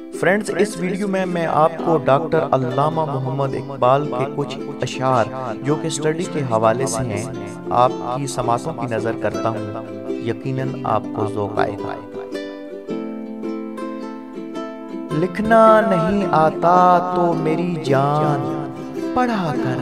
Friends, इस video में मैं आपको डॉक्टर अल्लामा मोहम्मद इकबाल के कुछ अशार जो कि स्टडी के हवाले से हैं आपकी समातों की नज़र करता हूँ। यकीनन आपको ज़ौक़ आएगा। लिखना नहीं आता तो मेरी जान पढ़ा कर,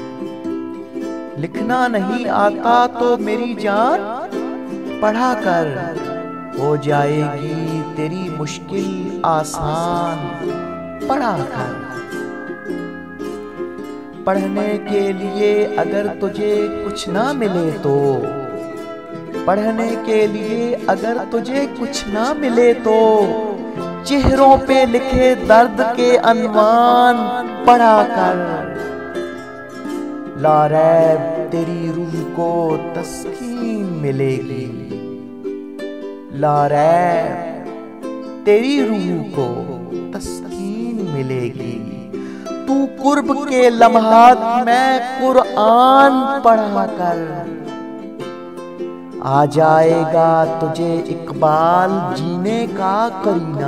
लिखना नहीं आता तो मेरी जान पढ़ा कर, हो जाएगी तेरी मुश्किल आसान पढ़ा कर। पढ़ने के लिए अगर तुझे कुछ ना मिले तो, पढ़ने के लिए अगर तुझे कुछ ना मिले तो, चेहरों पे लिखे दर्द के अनवान पढ़ा कर। ला रैब तेरी रूह को तस्कीन मिलेगी, ला रैब तेरी रूह को तस्कीन मिलेगी। तू कुर्ब के लम्हात में कुरान पढ़ा कर, आ जाएगा तुझे इकबाल जीने का करीना,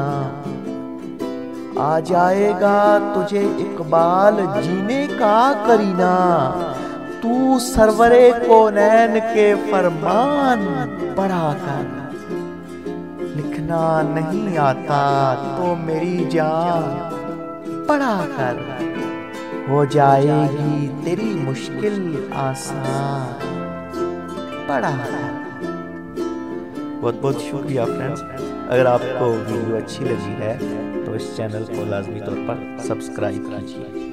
आ जाएगा तुझे इकबाल जीने का करीना। तू सरवरे कौनैन के फरमान पढ़ा कर, लिखना नहीं आता तो मेरी जान पढ़ा कर, हो जाएगी तेरी मुश्किल आसान पढ़ा कर। बहुत बहुत शुक्रिया फ्रेंड्स। अगर आपको वीडियो अच्छी लगी है तो इस चैनल को लाजमी तौर पर सब्सक्राइब कीजिए।